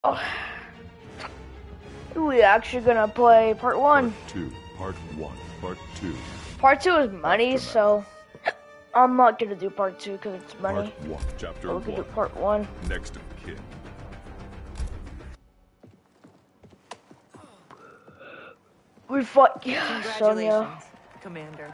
Oh, we actually gonna play part one. Part one, part two. Part two is money, so I'm not gonna do part two because it's money. Part one, chapter but we can do part one. Next of kin. We fought Congratulations, Sonya. Commander.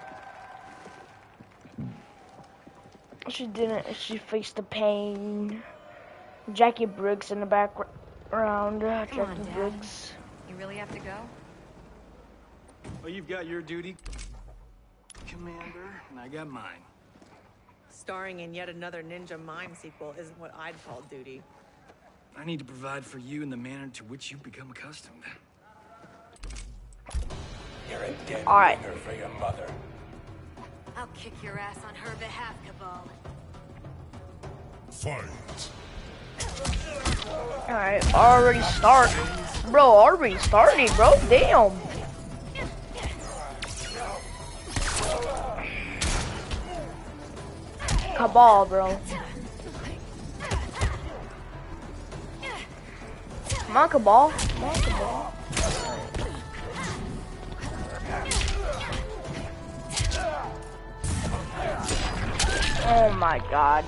She didn't. She faced the pain. Jackie Briggs in the background. Jackie on, Dad. Briggs. You really have to go? Well, you've got your duty, Commander, and I got mine. Starring in yet another Ninja Mime sequel isn't what I'd call duty. I need to provide for you in the manner to which you've become accustomed. You're a dead Alright. ringer for your mother. I'll kick your ass on her behalf, Cabal. Fight. Alright, already start. Bro, already started, bro. Damn. Cabal, bro. Come on, Cabal. Come on, Cabal. Oh my god.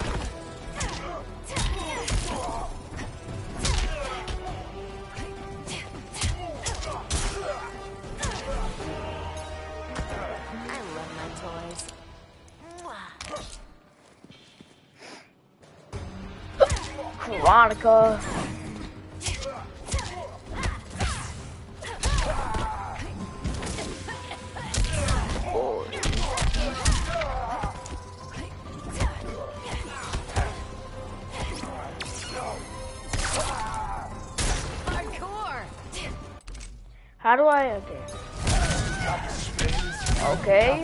I love my toys. Veronica. Hardcore! How do I? Okay.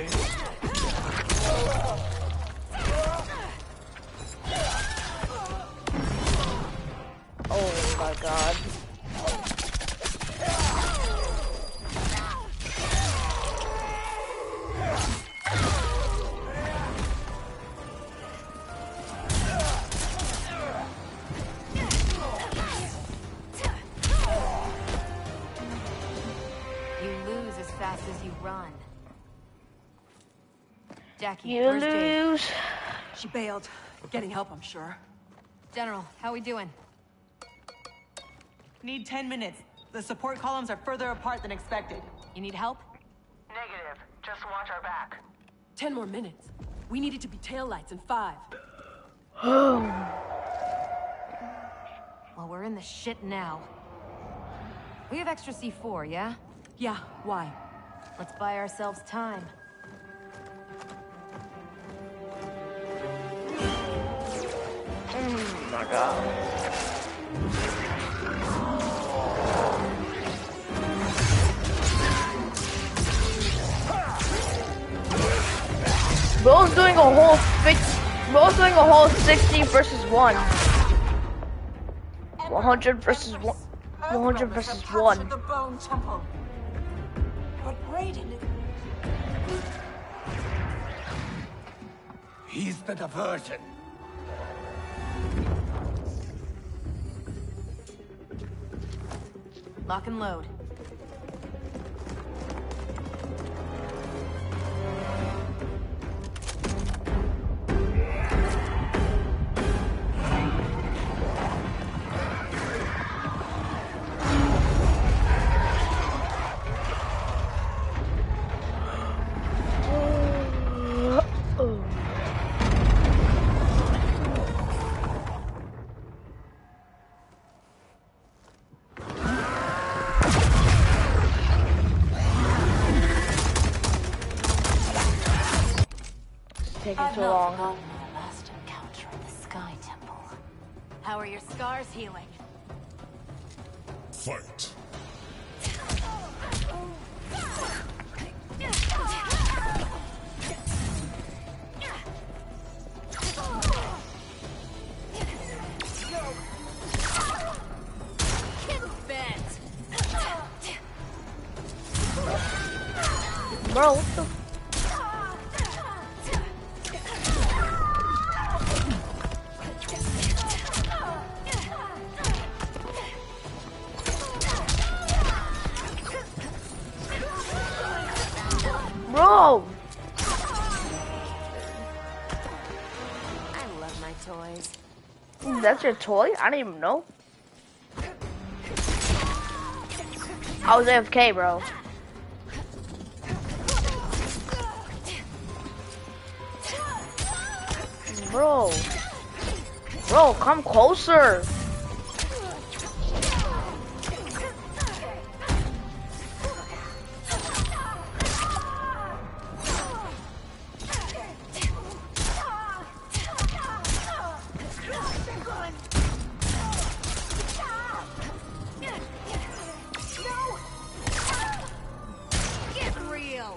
Oh my god. You lose as fast as you run. Jackie, You where's Jade? lose. She bailed. Getting help, I'm sure. General, how we doing? Need 10 minutes. The support columns are further apart than expected. You need help? Negative. Just watch our back. 10 more minutes. We need it to be taillights in 5. Well, we're in the shit now. We have extra C4, yeah? Yeah, why? Let's buy ourselves time. Oh my god. Bro's doing a whole 60 versus 1. 100 versus 1. 100 versus 1. The Bone Temple. But Raiden... He's the diversion. Lock and load. Taking too long. My last encounter at the Sky Temple. How are your scars healing? Fight. Get bent! Bro, what the? Oh! I love my toys. That's your toy? I didn't even know. I was AFK, bro. Bro, come closer. Get real.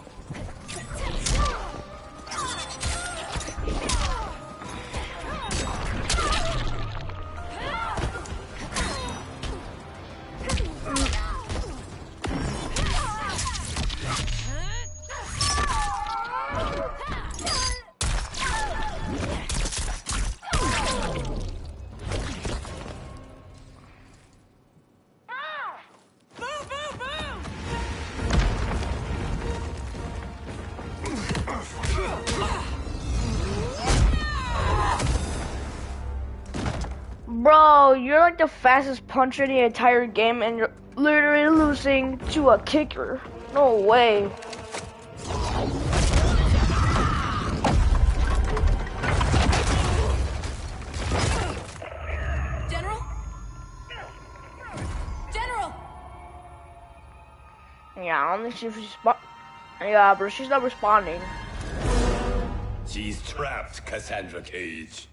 Bro, you're like the fastest puncher in the entire game and you're literally losing to a kicker. No way. General? General! Yeah, I don't think she's yeah, but she's not responding. She's trapped, Cassandra Cage.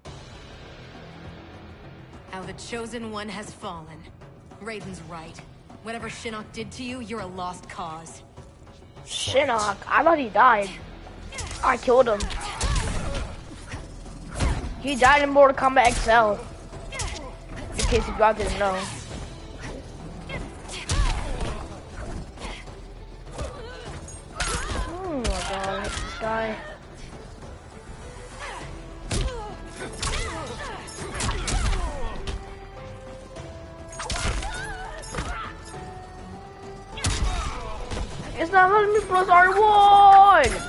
How the Chosen One has fallen. Raiden's right. Whatever Shinnok did to you, you're a lost cause. Shinnok? I thought he died. I killed him. He died in Mortal Kombat XL. In case you guys didn't know. Oh my god, this guy. It's not letting me press R1!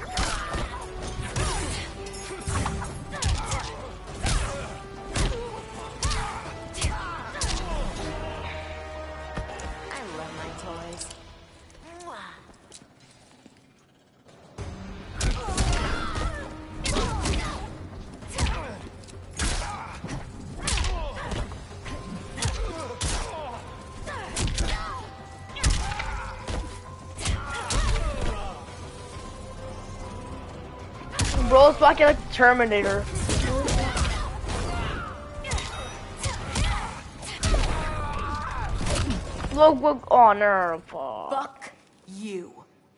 I love my toys. Bro, it's like a Terminator. Look, oh no, Fuck you.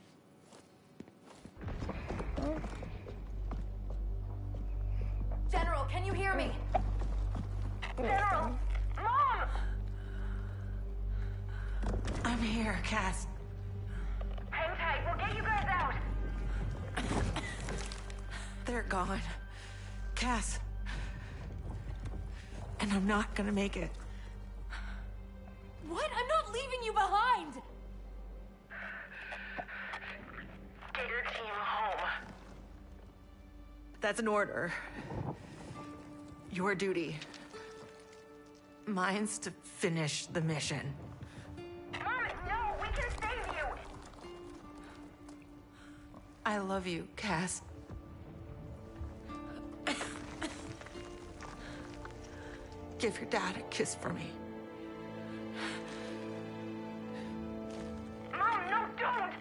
General, can you hear me? General! Mom! I'm here, Cass. Hang tight, we'll get you guys out. They're gone. Cass. And I'm not gonna make it. What? I'm not leaving you behind! Get your team home. That's an order. Your duty. Mine's to finish the mission. Mom, no, we can save you. I love you, Cass. Give your dad a kiss for me. Mom, no, don't.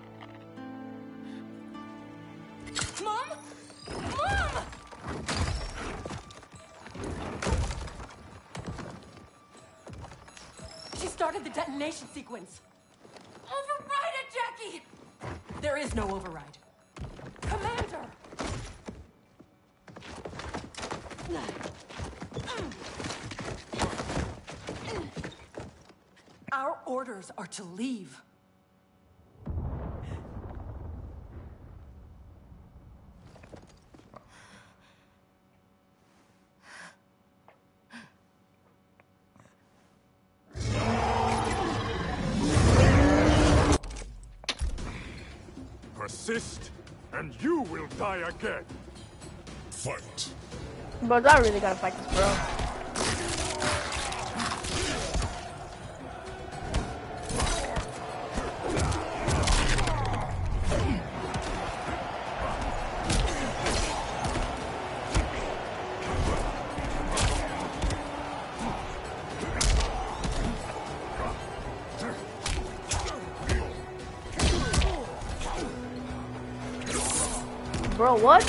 Mom? Mom! She started the detonation sequence. Override it, Jackie! There is no override. Commander! Our orders are to leave. Resist, and you will die again. Fight. But I really gotta fight this bro. Bro, what?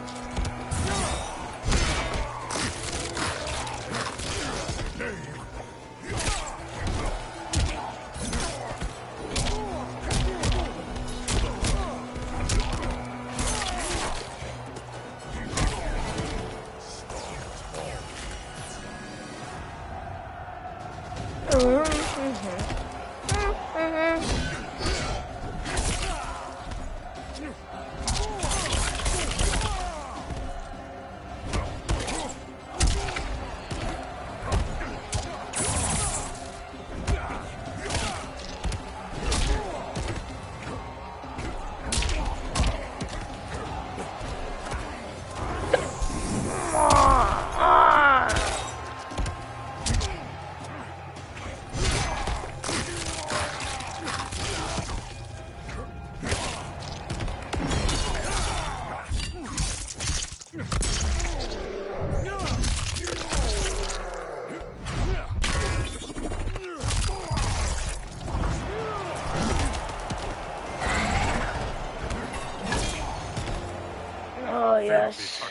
Oh, yes.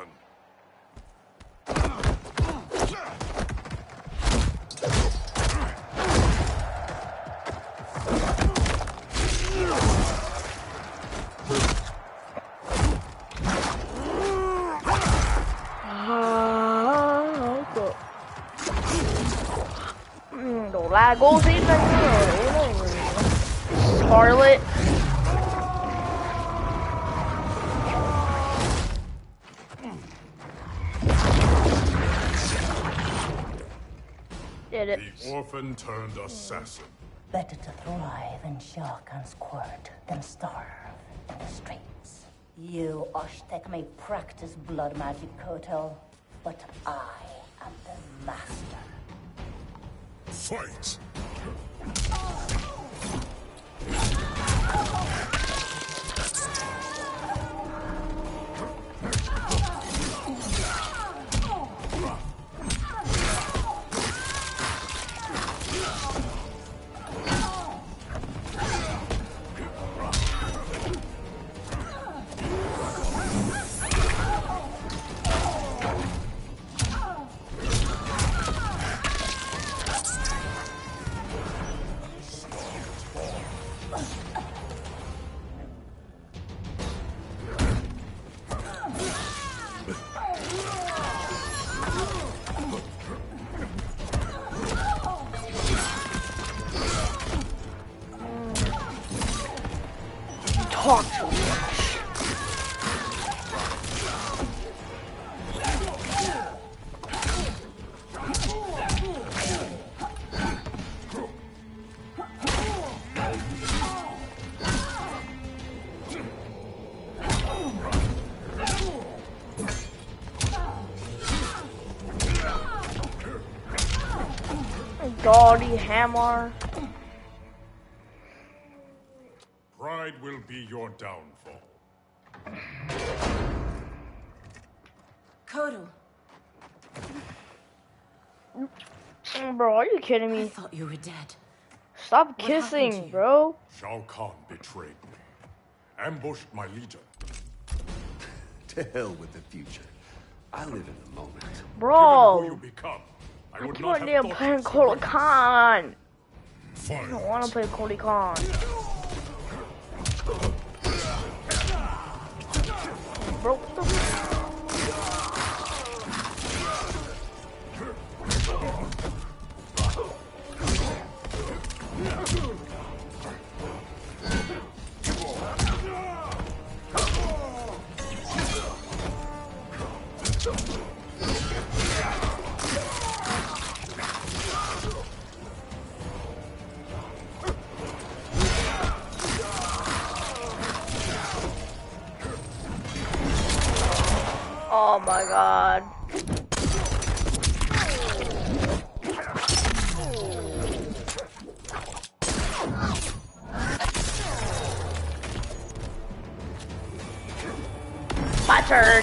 Đồ la cô xí lên rồi. Scarlet. Did it. The orphan turned assassin. Better to thrive in Shah Khan's court than starve in the streets. You Oshtek may practice blood magic, Kotal, but I am the master. Fight! Talk too much. Gaudy hammer. Pride will be your downfall. Kotal, Bro, are you kidding I me? thought you were dead. Stop What happened to kissing, you? bro. Shao Kahn betrayed me. Ambushed my legion. To hell with the future. I live in the moment. Given who Bro, you become, I I would keep not on have damn thought playing you so Kotal reckless. Khan. I Fight. don't want to play Kotal Khan. Bro, what the fuck? my god. My turn.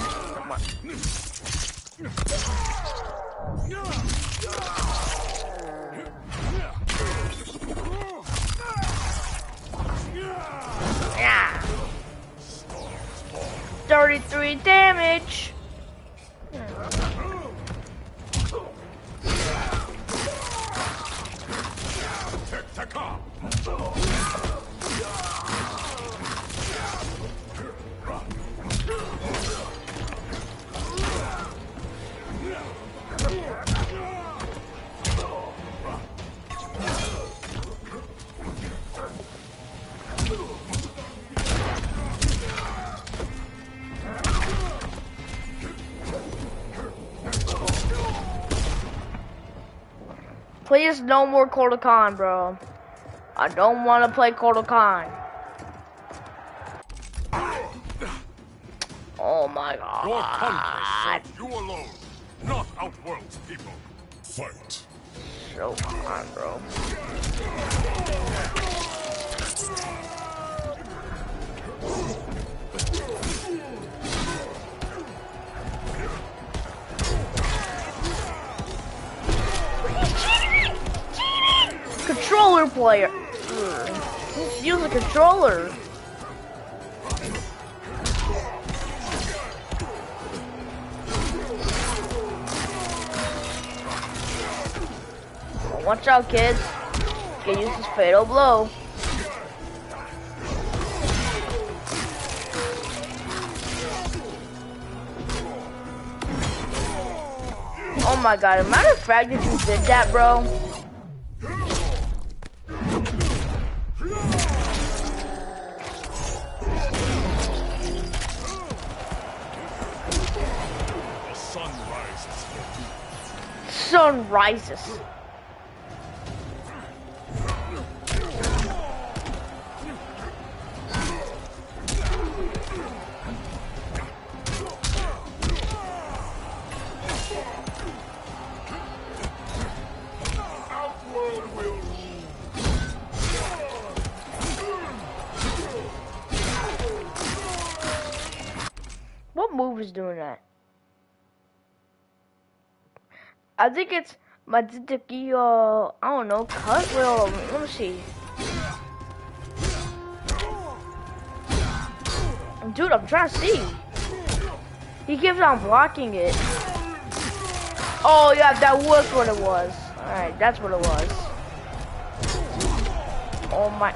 Yeah. 33 damage. Please, no more Kotal Kahn, bro. I don't want to play Kotal Kahn. Oh my god. Your conquest serves you alone, not Outworld's people. Fight. So on, bro. Controller player. Use a controller. Watch out, kids. Can use this fatal blow. Oh my god, as a matter of fact that you did that, bro. Sun rises. What move is doing that? I think it's Majitaki, I don't know, Cartwheel. Let me see. Dude, I'm trying to see. He keeps on blocking it. Oh, yeah, that was what it was. Alright, that's what it was. Oh my.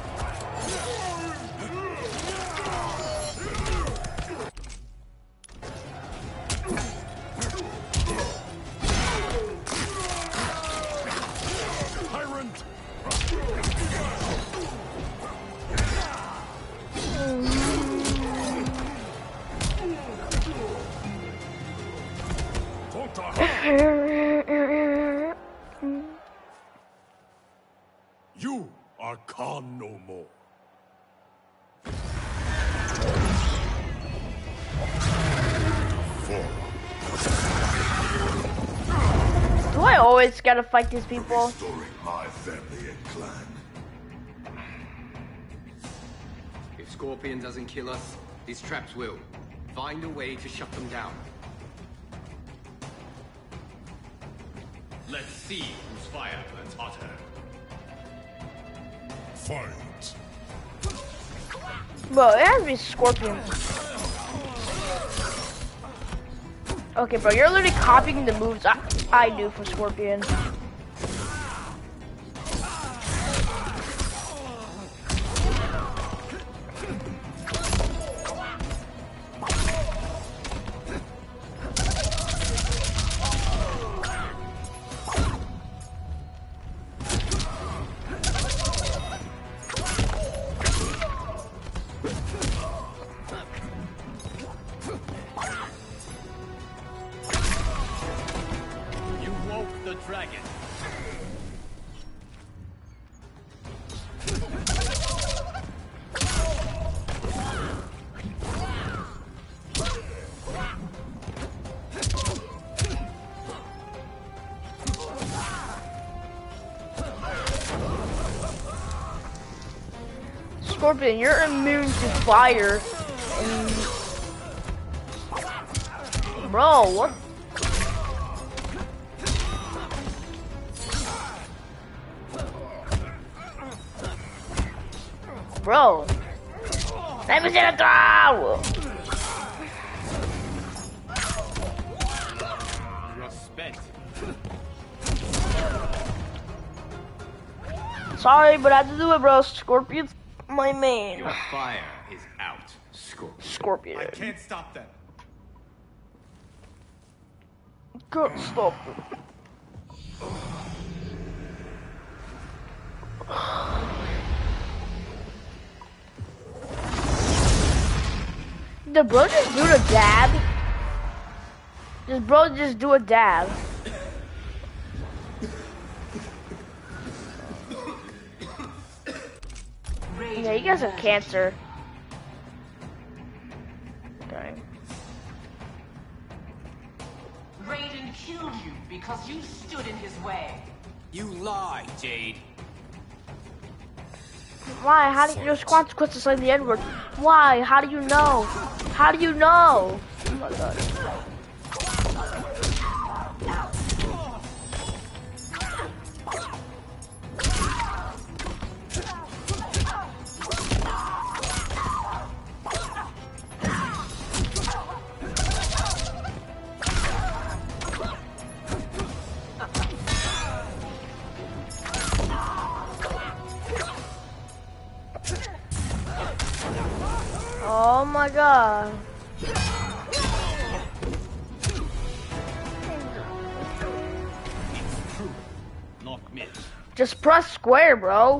You are Khan no more. Do I always gotta fight these people? Restoring my family and clan. If Scorpion doesn't kill us, these traps will. Find a way to shut them down. Let's see whose fire burns hotter. Fight. Bro, it has to be Scorpion. Okay, bro, you're literally copying the moves I do for Scorpion. The dragon. Scorpion, you're immune to fire. And... Bro, what? Bro, let me see the throw. You're spent. Sorry, but I had to do it, bro. Scorpion's my main. Your fire is out, Scorpion. Scorpion. I can't stop them. Can't stop it. Did bro just do the dab? Did bro just do a dab? Yeah, you guys have cancer. Okay. Raiden killed you because you stood in his way. You lie, Jade. Why? How do you, there's consequences like the N-word. Why? How do you know? How do you know? Oh my god. Oh my god. It's true, not myth. Just press square, bro.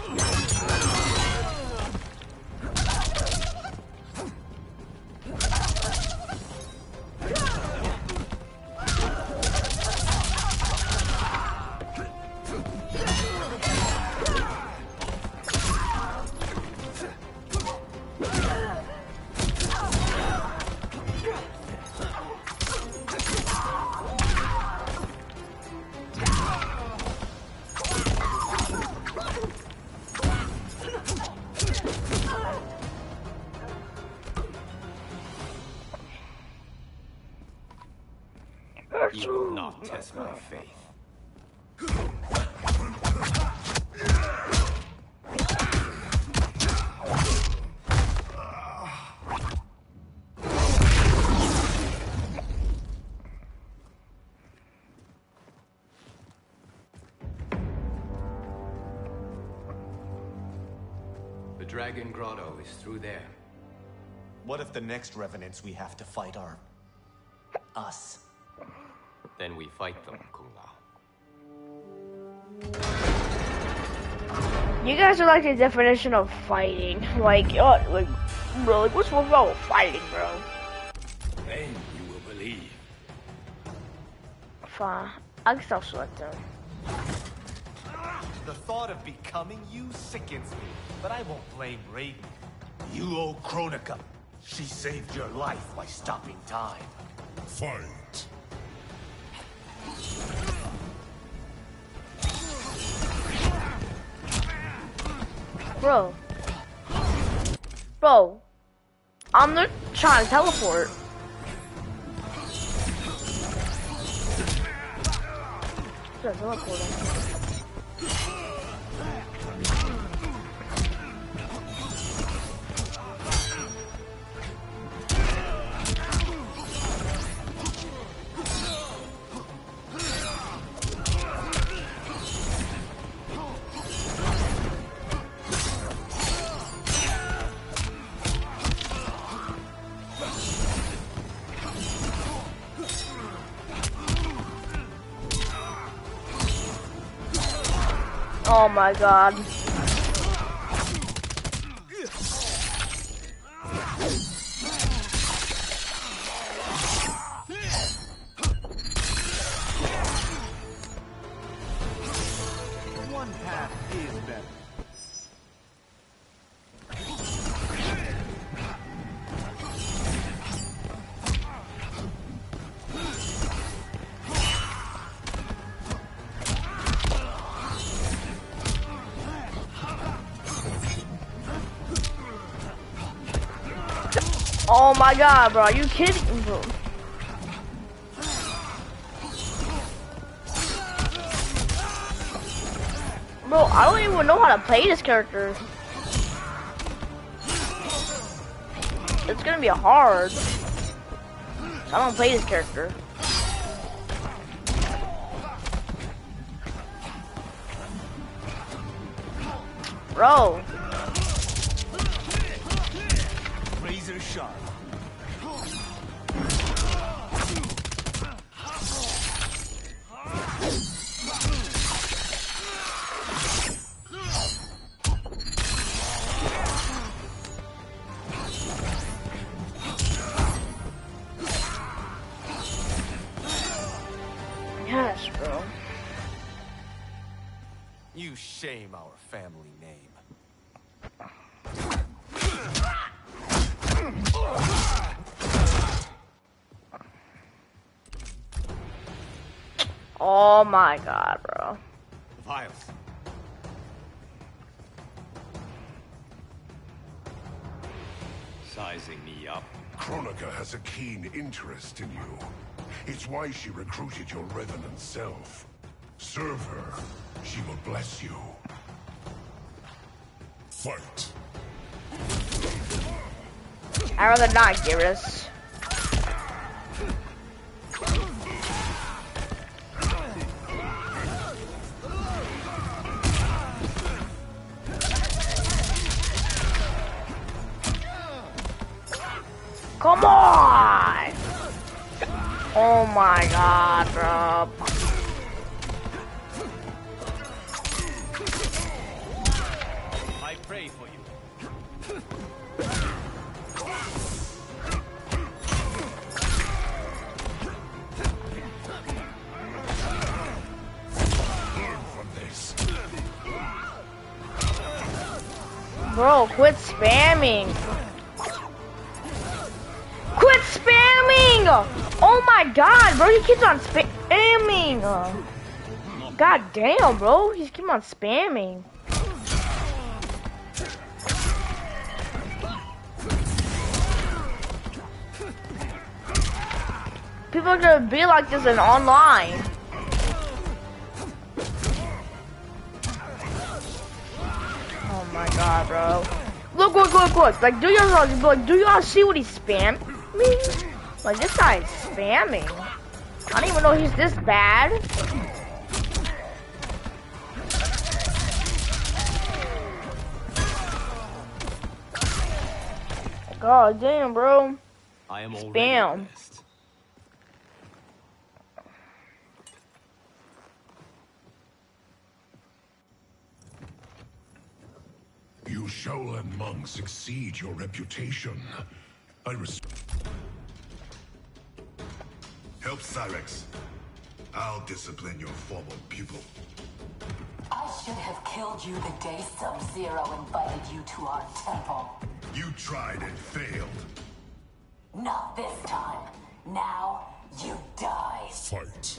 You will not test my faith. The Dragon Grotto is through there. What if the next revenants we have to fight are... us? Then we fight them, Kung Lao. You guys are like the definition of fighting. Like, bro, like, what's wrong with fighting, bro? Then you will believe. Fine. I can stop sweating. The thought of becoming you sickens me, but I won't blame Raiden. You owe Kronika. She saved your life by stopping time. Fight. Bro, I'm not trying to teleport. Teleporting. Oh my god. One path is better. Oh my god, bro, are you kidding me, bro? Bro, I don't even know how to play this character. It's gonna be hard. I don't play this character. Bro. Razor sharp. Yes, bro. You shame our family name. Oh my god, bro. Vials. Sizing me up. Kronika has a keen interest in you. It's why she recruited your revenant self. Serve her. She will bless you. Fight. I'd rather not, Geras. Come on! Oh my god, bro. I pray for you. Learn from this. Bro, quit spamming. Quit spamming! Oh my god, bro, he keeps on spamming. God damn, bro, he keeps on spamming. People are gonna be like this in online. Oh my god, bro. Look. Like, do y'all see what he's spamming? Like, this guy's spamming. I don't even know he's this bad. God damn, bro. I am Spam. You Shaolin monks exceed your reputation. Help Cyrex. I'll discipline your former pupil. I should have killed you the day Sub-Zero invited you to our temple. You tried and failed. Not this time. Now, you die. Fight.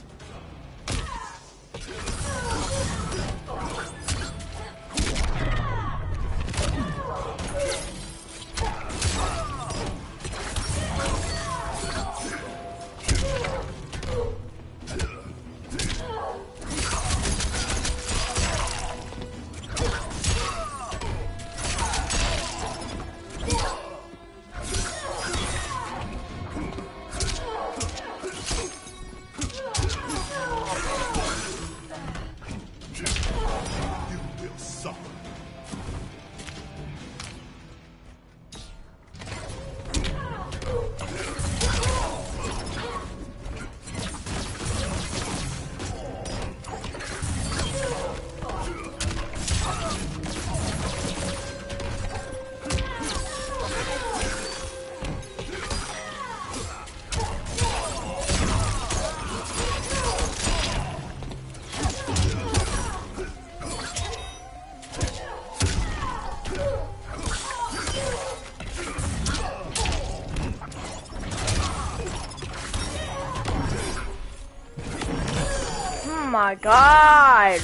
Oh my god.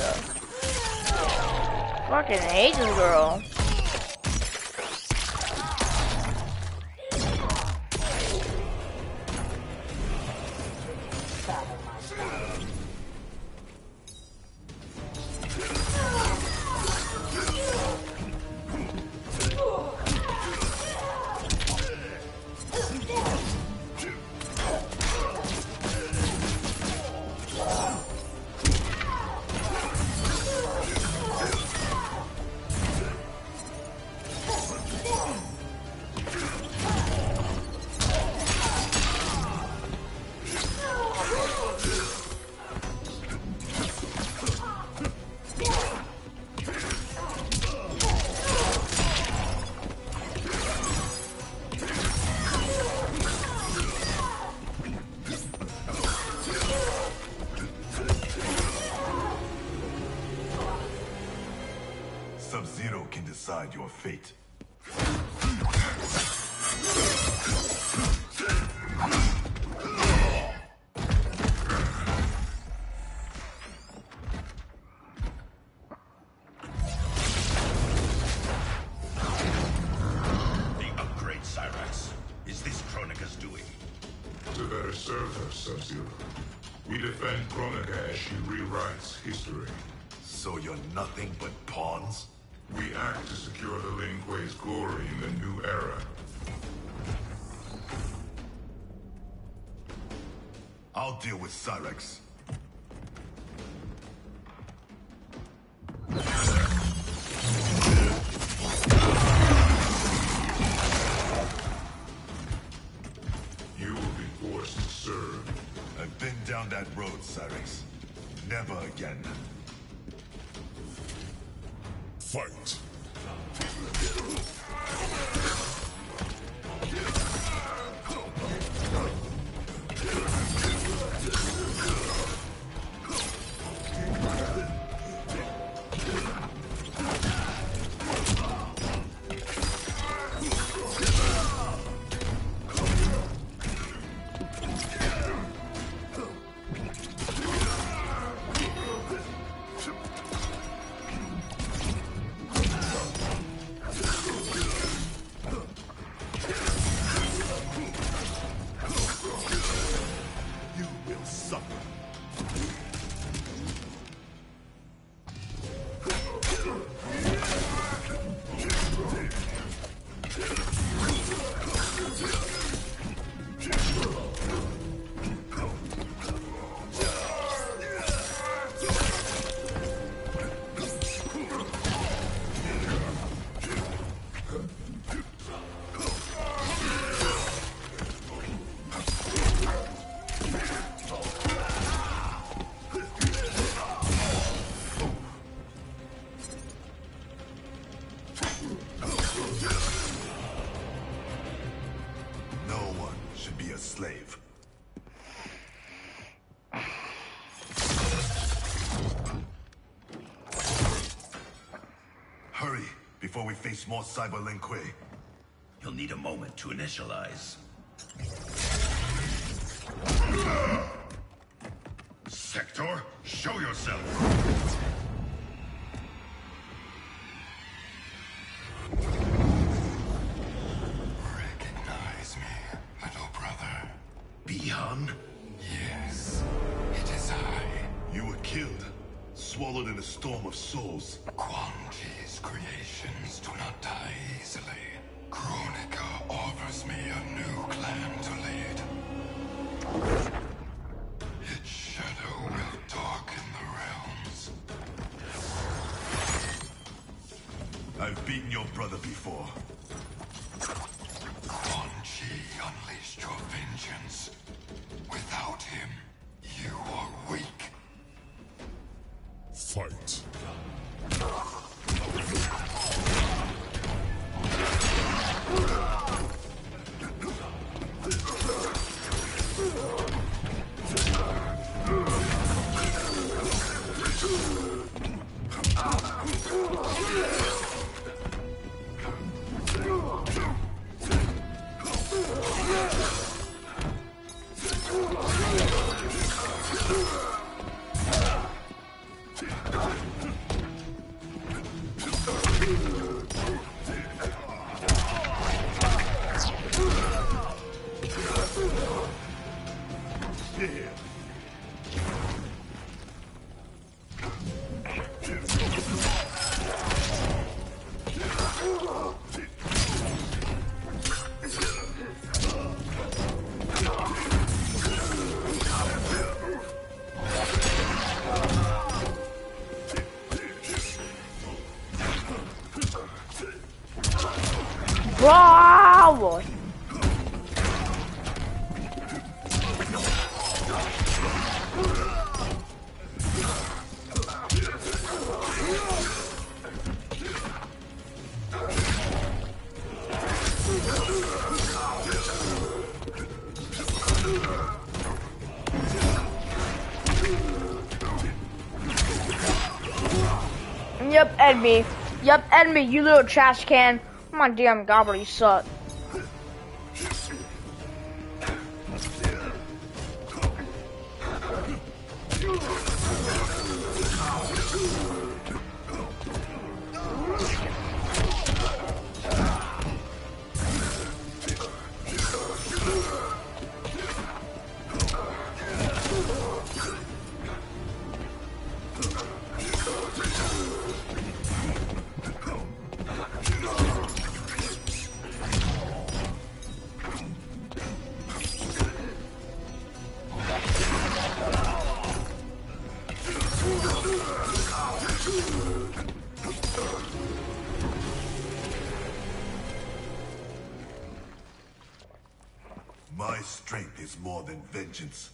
Fucking hate this girl. Sub-Zero can decide your fate. The upgrade, Cyrax. Is this Kronika's doing? To better serve her, Sub-Zero. We defend Kronika as she rewrites history. So you're nothing but pawns? We act to secure the Lin Kuei's glory in the new era. I'll deal with Cyrax. You will be forced to serve. I've been down that road, Cyrax. Never again. Fight! You will suffer. No one should be a slave. Hurry, before we face more Cyber Lin Kuei. You'll need a moment to initialize. Sector, show yourself! Recognize me, little brother. Bihan? Yes, it is I. You were killed, swallowed in a storm of souls. Quan Chi's creations do not die easily. Kronika offers me a new clan to lead. Its shadow will darken the realms. I've beaten your brother before. Quan Chi unleashed your vengeance. Without him, you are weak. Fight. Bravo! Yep, enemy. Yep, enemy, you little trash can. Oh my damn gobbler, you suck. My strength is more than vengeance.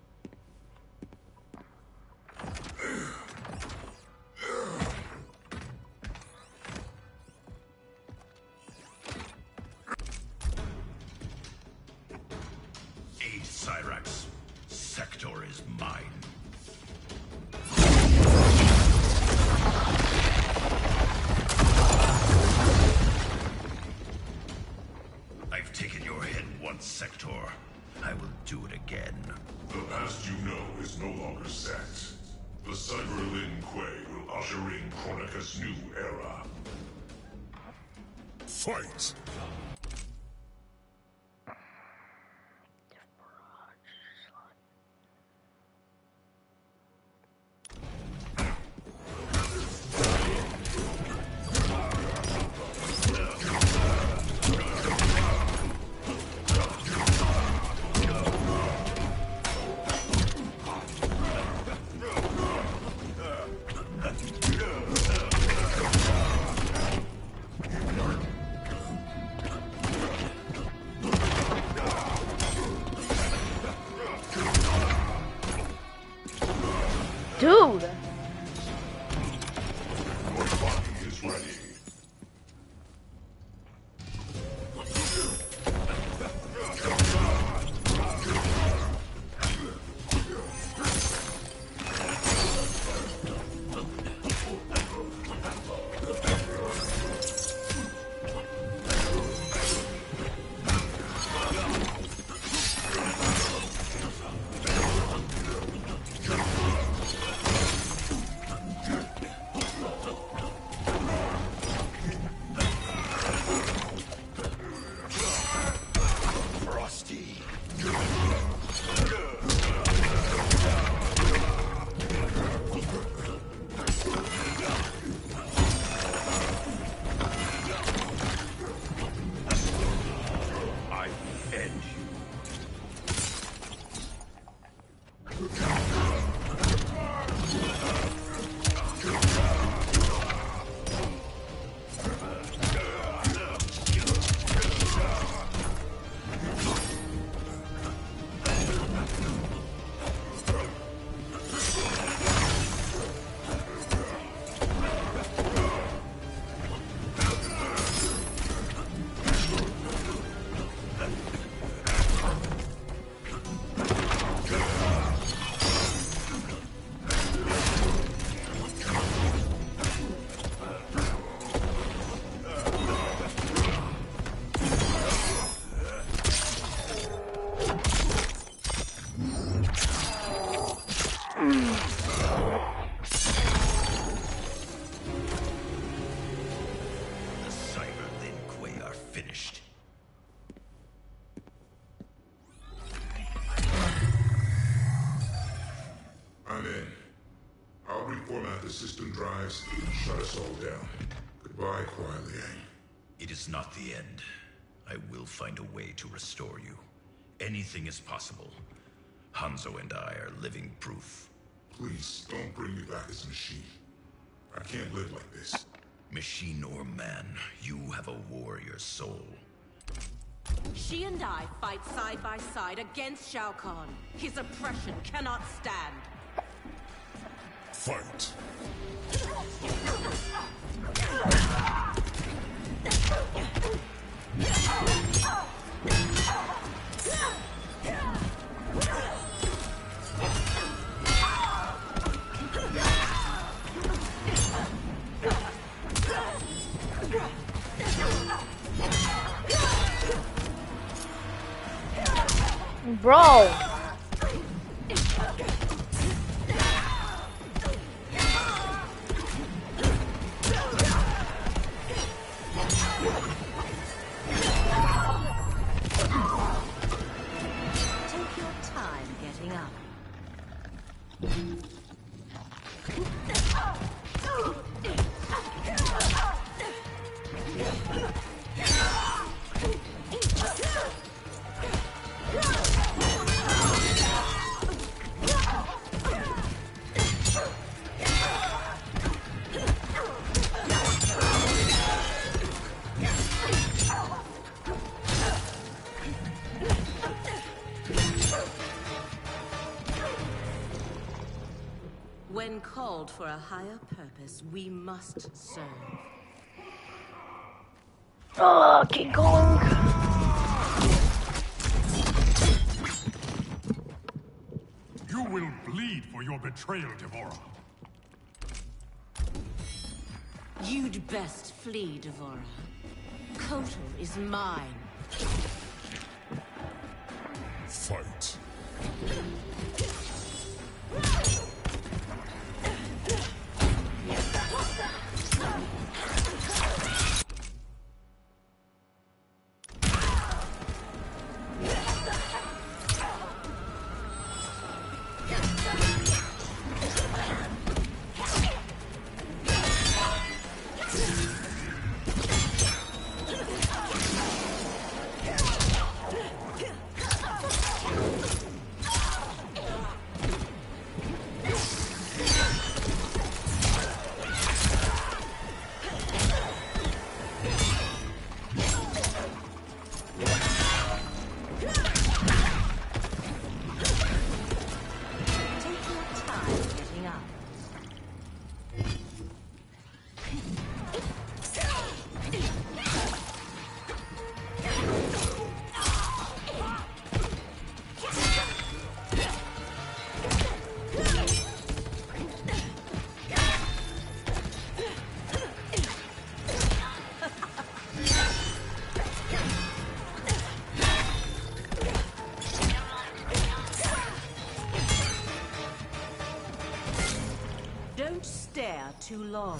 Aid Cyrax. Sector is mine. I've taken your head once, Sector. I will do it again. The past you know is no longer set. The Cyber Lin Kuei will usher in Kronika's new era. Fight! Dude! Your body is ready. The Cyber Lin Kuei are finished. I'm in. I'll reformat the system drives and shut us all down. Goodbye, Kuai Liang. It is not the end. I will find a way to restore you. Anything is possible. Hanzo and I are living proof. Please, don't bring me back as a machine. I can't live like this. Machine or man, you have a warrior soul. She and I fight side by side against Shao Kahn. His oppression cannot stand. Fight! Bro. Take your time getting up. When called for a higher purpose, we must serve. Oh, King Kong. You will bleed for your betrayal, Devora. You'd best flee, Devora. Kotal is mine. Fight. Don't stare too long.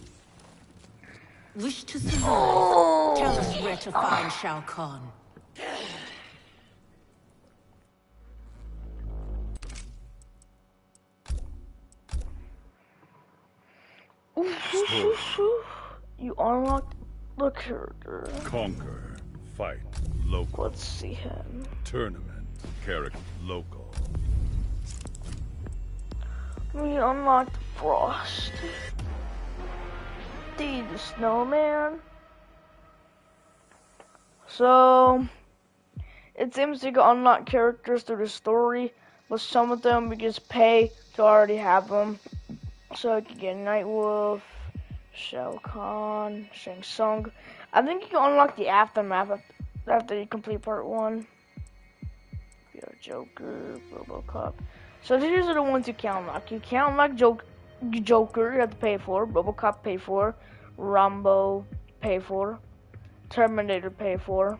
Wish to survive? Tell us where to find Shao Kahn. You unlocked the character. Conquer. Fight. Local. Let's see him. Tournament. Character. Local. We unlocked Frost. The snowman. So it seems you can unlock characters through the story, but some of them we just pay to already have them. So you can get Nightwolf, Shao Kahn, Shang Tsung. I think you can unlock the aftermath after you complete part 1. You got Joker, RoboCop. So these are the ones you can unlock. You can't unlock Joker, you have to pay for. RoboCop, pay for. Rambo, pay for. Terminator, pay for.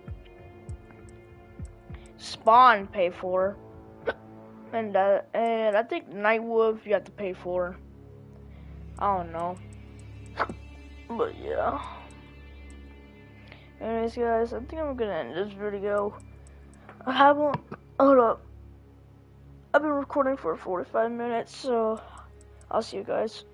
Spawn, pay for. And I think Nightwolf you have to pay for. I don't know. But yeah. Anyways guys, I think I'm gonna end this video. Hold up. I've been recording for 45 minutes, so I'll see you guys.